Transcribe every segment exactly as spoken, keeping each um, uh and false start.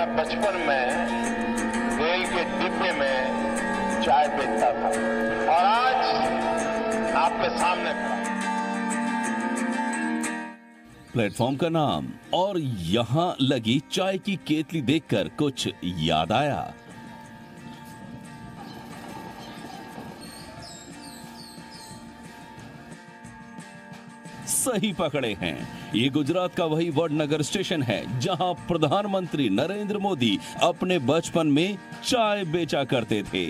मैं बचपन में रेल के डिब्बे में चाय बेचता था और आज आपके सामने खड़ा। प्लेटफॉर्म का नाम और यहाँ लगी चाय की केतली देखकर कुछ याद आया। सही पकड़े हैं, ये गुजरात का वही वडनगर स्टेशन है जहां प्रधानमंत्री नरेंद्र मोदी अपने बचपन में चाय बेचा करते थे।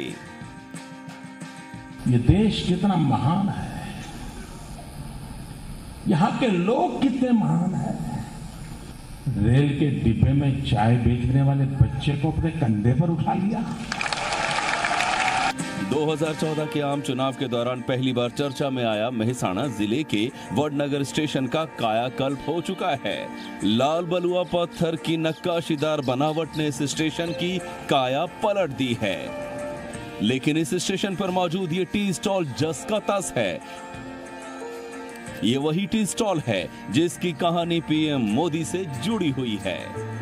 ये देश कितना महान है, यहाँ के लोग कितने महान हैं। रेल के डिब्बे में चाय बेचने वाले बच्चे को अपने कंधे पर उठा लिया। दो हज़ार चौदह के आम चुनाव के दौरान पहली बार चर्चा में आया मेहसाणा जिले के वडनगर स्टेशन का कायाकल्प हो चुका है। लाल बलुआ पत्थर की नक्काशीदार बनावट ने इस स्टेशन की काया पलट दी है, लेकिन इस स्टेशन पर मौजूद ये टी स्टॉल जस का तस है। ये वही टी स्टॉल है जिसकी कहानी पीएम मोदी से जुड़ी हुई है।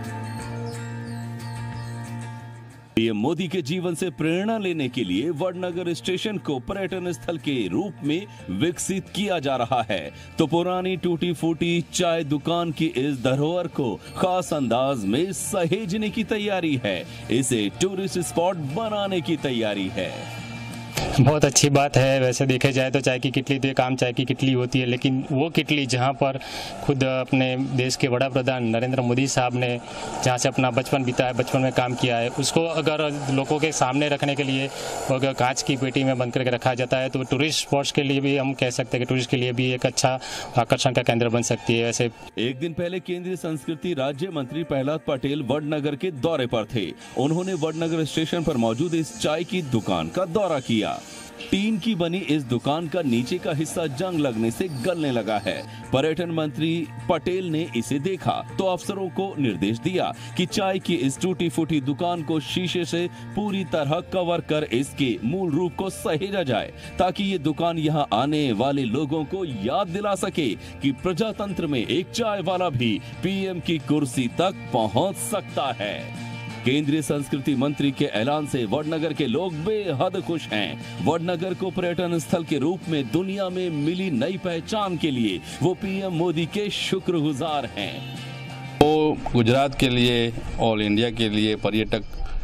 पीएम मोदी के जीवन से प्रेरणा लेने के लिए वडनगर स्टेशन को पर्यटन स्थल के रूप में विकसित किया जा रहा है, तो पुरानी टूटी फूटी चाय दुकान की इस धरोहर को खास अंदाज में सहेजने की तैयारी है। इसे टूरिस्ट स्पॉट बनाने की तैयारी है। बहुत अच्छी बात है। वैसे देखे जाए तो चाय की किटली तो एक आम चाय की किटली होती है, लेकिन वो किटली जहाँ पर खुद अपने देश के वड़ा प्रधान नरेंद्र मोदी साहब ने जहाँ से अपना बचपन बिताया, बचपन में काम किया है, उसको अगर लोगों के सामने रखने के लिए अगर कांच की पेटी में बंद करके रखा जाता है तो टूरिस्ट स्पॉट्स के लिए भी हम कह सकते हैं कि टूरिस्ट के लिए भी एक अच्छा आकर्षण का केंद्र बन सकती है। वैसे एक दिन पहले केंद्रीय संस्कृति राज्य मंत्री प्रहलाद पटेल वडनगर के दौरे पर थे। उन्होंने वडनगर स्टेशन पर मौजूद इस चाय की दुकान का दौरा किया। टीन की बनी इस दुकान का नीचे का हिस्सा जंग लगने से गलने लगा है। पर्यटन मंत्री पटेल ने इसे देखा तो अफसरों को निर्देश दिया कि चाय की इस टूटी फूटी दुकान को शीशे से पूरी तरह कवर कर इसके मूल रूप को सहेजा जाए, ताकि ये दुकान यहाँ आने वाले लोगों को याद दिला सके कि प्रजातंत्र में एक चाय वाला भी पीएम की कुर्सी तक पहुँच सकता है। केंद्रीय संस्कृति मंत्री के ऐलान से वडनगर के लोग बेहद खुश हैं। वडनगर को पर्यटन स्थल के रूप में दुनिया में मिली नई पहचान के लिए वो पीएम मोदी के शुक्रगुजार हैं। वो गुजरात के लिए, ऑल इंडिया के लिए पर्यटक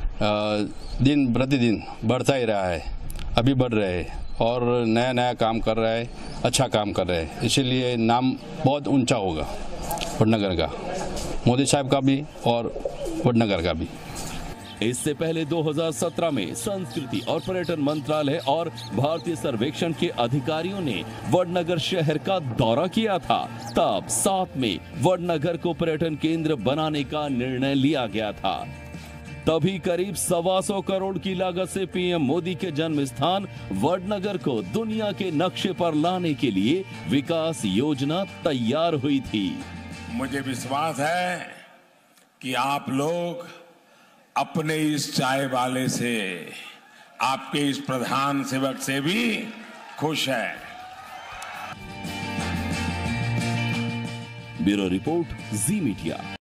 दिन प्रतिदिन बढ़ता ही रहा है, अभी बढ़ रहे हैं और नया नया काम कर रहा है, अच्छा काम कर रहे हैं, इसीलिए नाम बहुत ऊंचा होगा वडनगर का, मोदी साहब का भी और वडनगर का भी। इससे पहले दो हज़ार सत्रह में संस्कृति और पर्यटन मंत्रालय और भारतीय सर्वेक्षण के अधिकारियों ने वडनगर शहर का दौरा किया था। तब साथ में वडनगर को पर्यटन केंद्र बनाने का निर्णय लिया गया था। तभी करीब सवा सौ करोड़ की लागत से पीएम मोदी के जन्म स्थान वडनगर को दुनिया के नक्शे पर लाने के लिए विकास योजना तैयार हुई थी। मुझे विश्वास है कि आप लोग अपने इस चाय वाले से, आपके इस प्रधान सेवक से भी खुश हैं। Bureau report, Zee media.